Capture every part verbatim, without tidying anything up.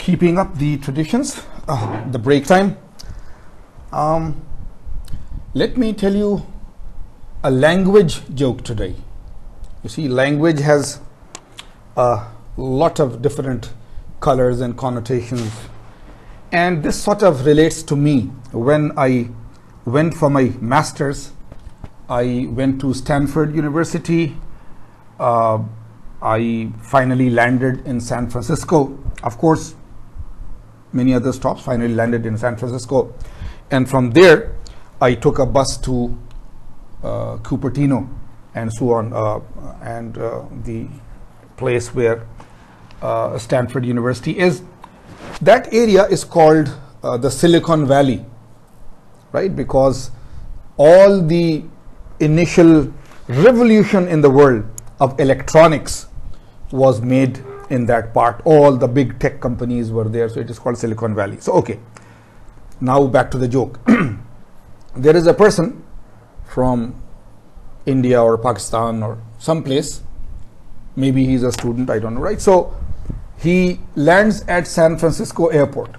keeping up the traditions, uh, the break time. Um, let me tell you a language joke today. You see, language has a lot of different colors and connotations, and this sort of relates to me. When I went for my master's, I went to Stanford University. Uh, I finally landed in San Francisco. Of course, many other stops, finally landed in San Francisco. And from there, I took a bus to uh, Cupertino and so on, uh, and uh, the place where uh, Stanford University is. That area is called uh, the Silicon Valley, right? Because all the initial revolution in the world of electronics was made in that part. All the big tech companies were there, so it is called Silicon Valley. So okay, now back to the joke. There is a person from India or Pakistan or someplace, maybe he's a student, I don't know, right? So he lands at San Francisco airport,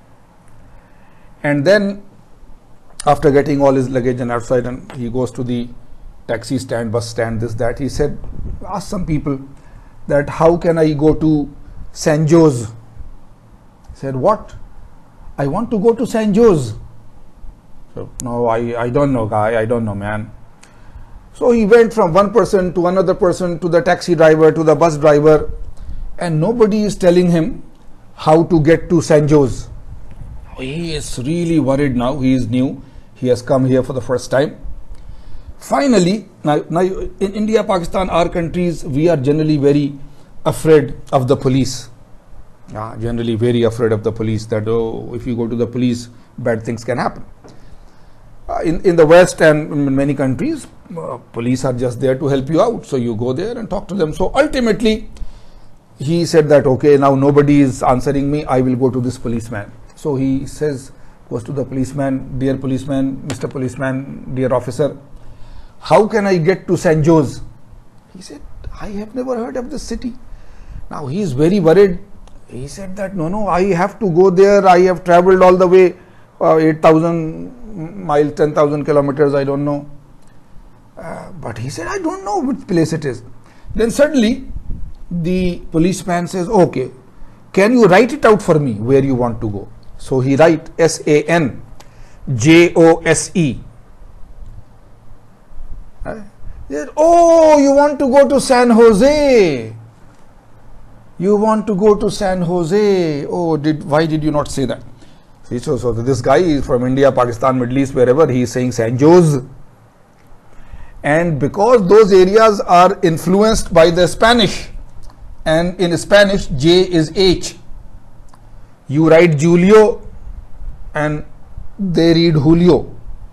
and then after getting all his luggage and outside, and he goes to the taxi stand, bus stand, this, that, he said, ask some people that how can I go to San Jose? He said, what? I want to go to San Jose. So, no, I, I don't know, guy, I don't know, man. So he went from one person to another person, to the taxi driver, to the bus driver, and nobody is telling him how to get to San Jose. He is really worried now. He is new. He has come here for the first time. Finally, now, now in India, Pakistan, our countries, we are generally very afraid of the police. Uh, generally very afraid of the police, that oh, if you go to the police, bad things can happen. Uh, in, in the West and in many countries, uh, police are just there to help you out. So you go there and talk to them. So ultimately, he said that, okay, now nobody is answering me, I will go to this policeman. So he says, goes to the policeman, dear policeman, Mister Policeman, dear officer, how can I get to San Jose? He said, I have never heard of this city. Now he is very worried. He said that, no, no, I have to go there. I have traveled all the way, uh, eight thousand miles, ten thousand kilometers, I don't know. Uh, but he said, I don't know which place it is. Then suddenly, the policeman says, okay, can you write it out for me where you want to go? So he write S A N J O S E. Uh, said, oh, you want to go to San Jose. You want to go to San Jose. Oh, did why did you not say that? See, so, so this guy is from India, Pakistan, Middle East, wherever, he is saying San Jose. And because those areas are influenced by the Spanish, and in Spanish, J is H. You write Julio and they read Julio.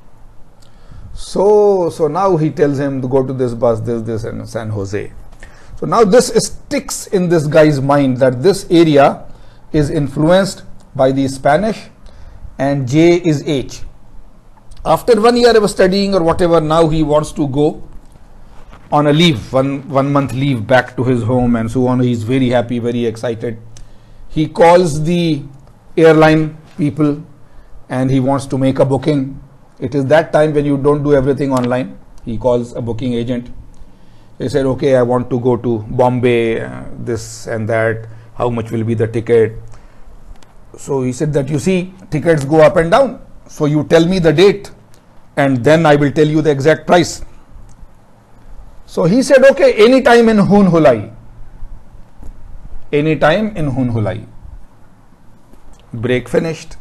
So, so now he tells him to go to this bus, this, this, and San Jose. So now this sticks in this guy's mind that this area is influenced by the Spanish and J is H. After one year of studying or whatever, now he wants to go on a leave, one, one month leave back to his home and so on. He's very happy, very excited. He calls the airline people and he wants to make a booking. It is that time when you don't do everything online. He calls a booking agent. He said, okay, I want to go to Bombay, uh, this and that. How much will be the ticket? So he said that, you see, tickets go up and down. So you tell me the date and then I will tell you the exact price. So he said, okay, any time in Hunhulai. Any time in Hunhulai. Break finished.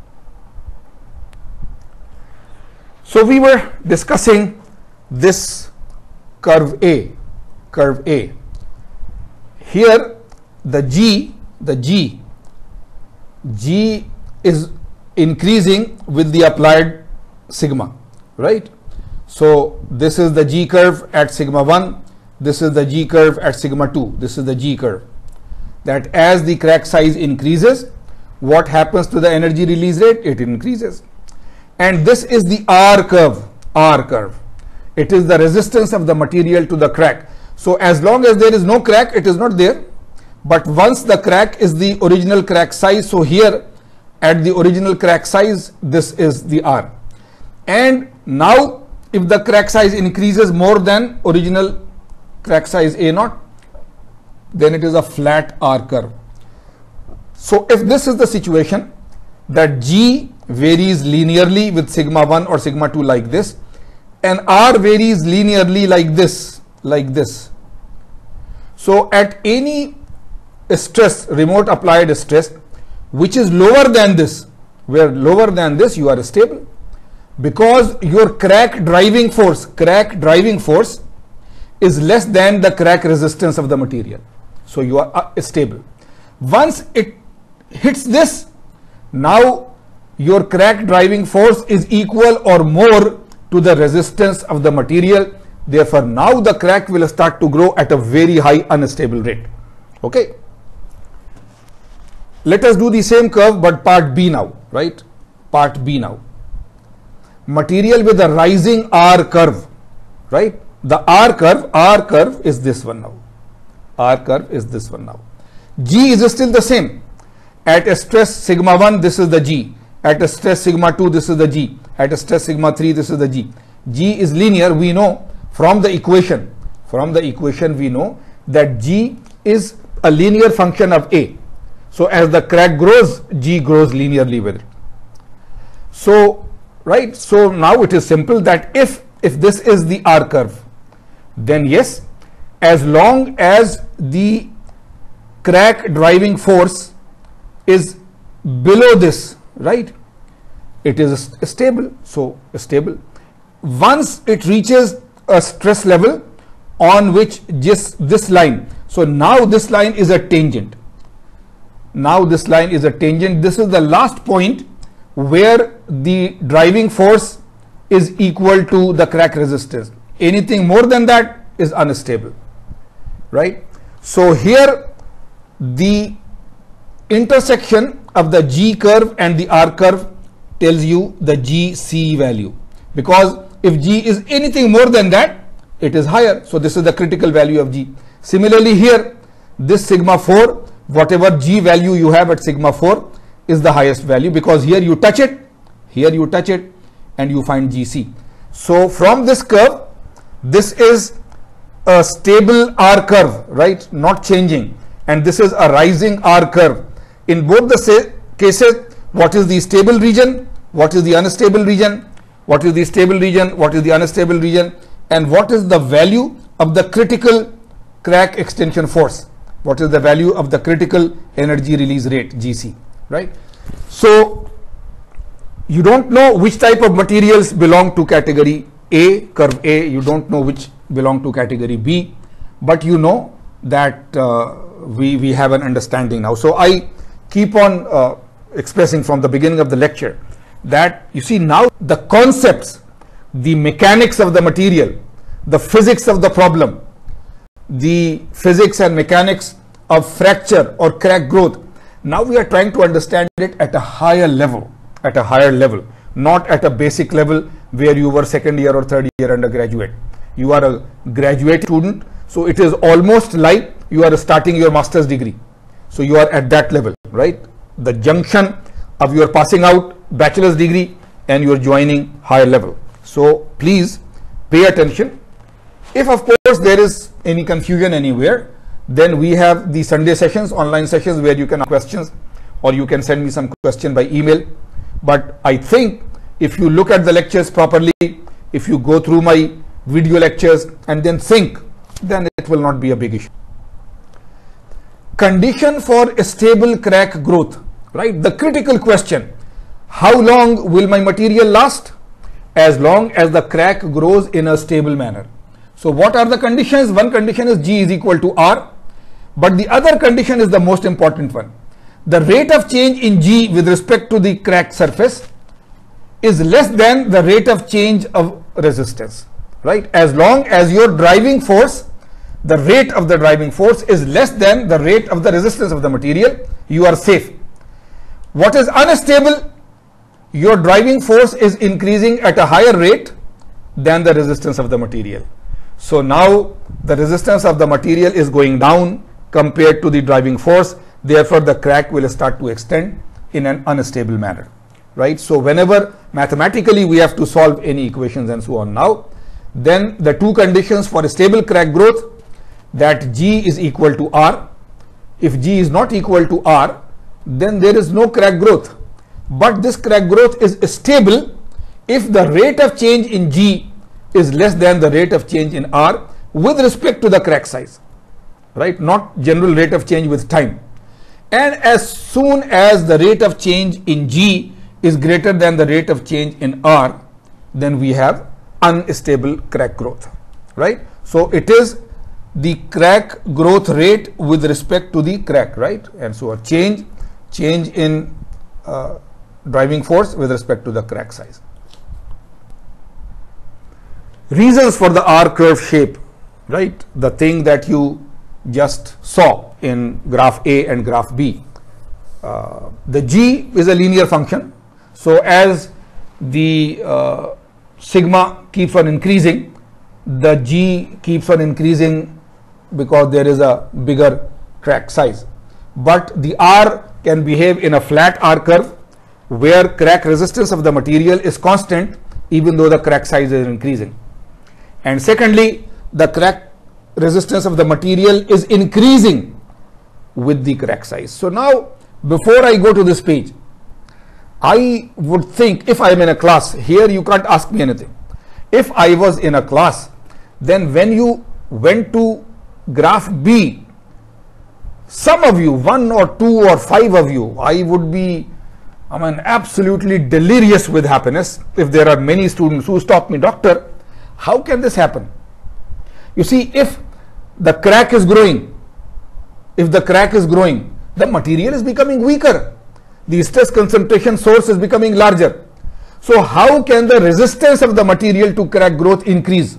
So we were discussing this curve A, curve A. Here the G, the G, G is increasing with the applied sigma, right? So this is the G curve at sigma one, this is the G curve at sigma two, this is the G curve. That as the crack size increases, what happens to the energy release rate? It increases. And this is the R curve, R curve. It is the resistance of the material to the crack. So as long as there is no crack, it is not there. but once the crack is the original crack size, so here at the original crack size, this is the R. And now if the crack size increases more than original crack size A naught, then it is a flat R curve. So if this is the situation that G varies linearly with sigma one or sigma two like this, and R varies linearly like this, like this. So at any stress, remote applied stress, which is lower than this, where lower than this you are stable, because your crack driving force, crack driving force is less than the crack resistance of the material. So you are uh, stable. Once it hits this, now your crack driving force is equal or more to the resistance of the material. Therefore, now the crack will start to grow at a very high unstable rate. Okay. Let us do the same curve, but part B now, right? Part B now. Material with a rising R curve, right? The R curve, R curve is this one now. R curve is this one now. G is still the same. At a stress sigma one, this is the G. At a stress sigma two, this is the G. At a stress sigma three, this is the G. G is linear. We know from the equation, from the equation we know that G is a linear function of A. So as the crack grows, G grows linearly with it. So, right, so now it is simple that if, if this is the R curve, then yes, as long as the crack driving force is below this, right, it is stable. So stable. Once it reaches a stress level on which just this line, so now this line is a tangent. Now this line is a tangent. This is the last point where the driving force is equal to the crack resistance. Anything more than that is unstable, right? So here the intersection of the G curve and the R curve tells you the G C value, because if G is anything more than that, it is higher. So this is the critical value of G. Similarly here, this sigma four, whatever G value you have at sigma four is the highest value, because here you touch it, here you touch it, and you find G C. So from this curve, this is a stable R curve, right? Not changing. And this is a rising R curve. In both the cases, what is the stable region? What is the unstable region? What is the stable region? What is the unstable region? And what is the value of the critical crack extension force? What is the value of the critical energy release rate, G C, right? So you don't know which type of materials belong to category A, curve A. You don't know which belong to category B, but you know that uh, we, we have an understanding now. So I keep on uh, expressing from the beginning of the lecture that you see now the concepts, the mechanics of the material, the physics of the problem, the physics and mechanics of fracture or crack growth. Now we are trying to understand it at a higher level, at a higher level, not at a basic level where you were second year or third year undergraduate. You are a graduate student, so it is almost like you are starting your master's degree. So you are at that level, right? The junction of your passing out bachelor's degree and you are joining higher level. So please pay attention. If of course there is any confusion anywhere, then we have the Sunday sessions, online sessions, where you can ask questions, or you can send me some question by email. But I think if you look at the lectures properly, if you go through my video lectures and then think, then it will not be a big issue. Condition for a stable crack growth, right? The critical question, how long will my material last? As long as the crack grows in a stable manner. So what are the conditions? One condition is G is equal to R, but the other condition is the most important one. The rate of change in G with respect to the cracked surface is less than the rate of change of resistance, right? As long as your driving force, the rate of the driving force is less than the rate of the resistance of the material, you are safe. What is unstable? Your driving force is increasing at a higher rate than the resistance of the material. So now the resistance of the material is going down compared to the driving force. Therefore, the crack will start to extend in an unstable manner, right? So whenever mathematically we have to solve any equations and so on now, then the two conditions for a stable crack growth, that G is equal to R. If G is not equal to R, then there is no crack growth. But this crack growth is stable if the rate of change in G is less than the rate of change in R with respect to the crack size, right? Not general rate of change with time. And as soon as the rate of change in G is greater than the rate of change in R, then we have unstable crack growth, right? So it is the crack growth rate with respect to the crack, right? And so a change, change in uh, driving force with respect to the crack size. Reasons for the R curve shape, right? The thing that you just saw in graph A and graph B. Uh, the G is a linear function. So as the uh, sigma keeps on increasing, the G keeps on increasing because there is a bigger crack size. But the R can behave in a flat R curve where crack resistance of the material is constant even though the crack size is increasing. And secondly, the crack resistance of the material is increasing with the crack size. So now, before I go to this page, I would think, if I am in a class, here you can't ask me anything. If I was in a class, then when you went to graph B, some of you, one or two or five of you, I would be, I mean, absolutely delirious with happiness if there are many students who stop me, doctor, how can this happen? You see, if the crack is growing, if the crack is growing, the material is becoming weaker. The stress concentration source is becoming larger. So how can the resistance of the material to crack growth increase?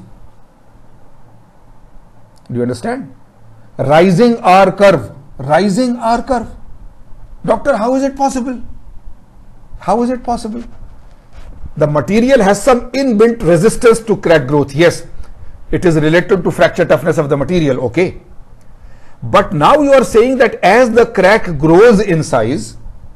Do you understand? Rising R curve, rising R curve. Doctor, how is it possible? How is it possible? The material has some inbuilt resistance to crack growth. Yes, it is related to fracture toughness of the material. Okay. But now you are saying that as the crack grows in size,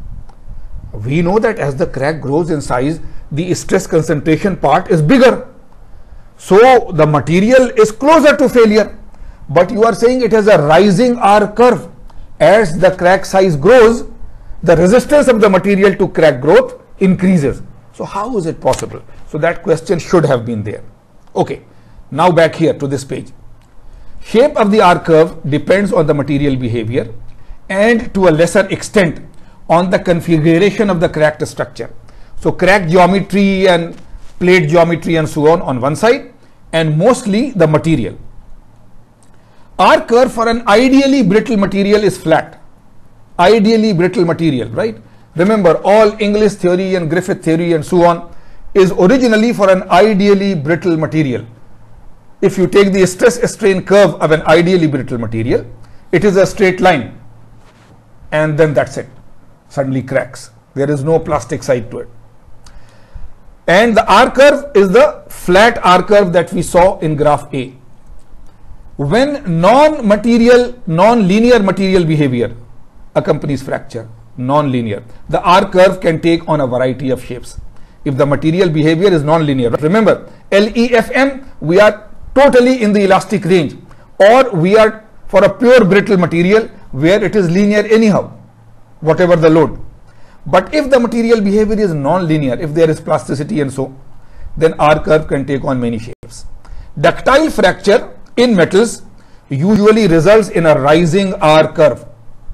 we know that as the crack grows in size, the stress concentration part is bigger. So the material is closer to failure. But you are saying it has a rising R curve. As the crack size grows, the resistance of the material to crack growth increases. So how is it possible? So that question should have been there. Okay. Now back here to this page. Shape of the R curve depends on the material behavior and to a lesser extent on the configuration of the cracked structure. So crack geometry and plate geometry and so on on one side, and mostly the material. R curve for an ideally brittle material is flat. Ideally brittle material, right? Remember, all English theory and Griffith theory and so on is originally for an ideally brittle material. If you take the stress strain curve of an ideally brittle material, it is a straight line and then that's it. Suddenly cracks. There is no plastic side to it. And the R curve is the flat R curve that we saw in graph A. When non-material, non-linear material behavior accompanies fracture, non-linear, the R curve can take on a variety of shapes. If the material behavior is non-linear, remember L E F M, we are totally in the elastic range, or we are for a pure brittle material where it is linear anyhow, whatever the load. But if the material behavior is non-linear, if there is plasticity and so, then R curve can take on many shapes. Ductile fracture in metals usually results in a rising R curve.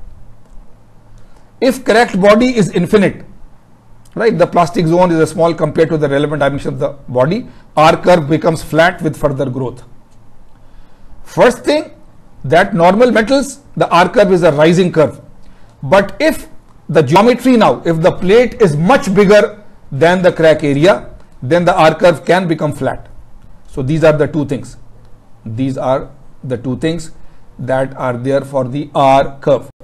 If cracked body is infinite, right, the plastic zone is a small compared to the relevant dimension of the body, R curve becomes flat with further growth. First thing, that normal metals, the R curve is a rising curve. But if the geometry now, if the plate is much bigger than the crack area, then the R curve can become flat. So these are the two things. These are the two things that are there for the R curve.